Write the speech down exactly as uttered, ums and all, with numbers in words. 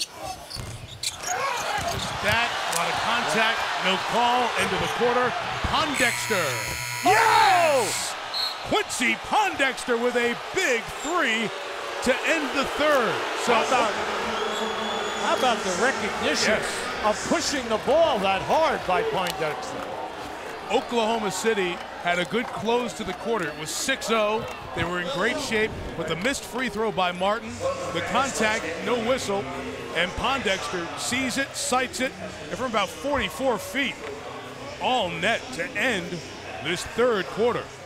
That, a lot of contact, no call, end of the quarter. Pondexter. Yes! Quincy Pondexter with a big three to end the third. So how about, how about the recognition yes. of pushing the ball that hard by Pondexter? Oklahoma City had a good close to the quarter. It was six oh. They were in great shape, but the missed free throw by Martin, the contact, no whistle, and Pondexter sees it, sights it, and from about forty-four feet, all net to end this third quarter.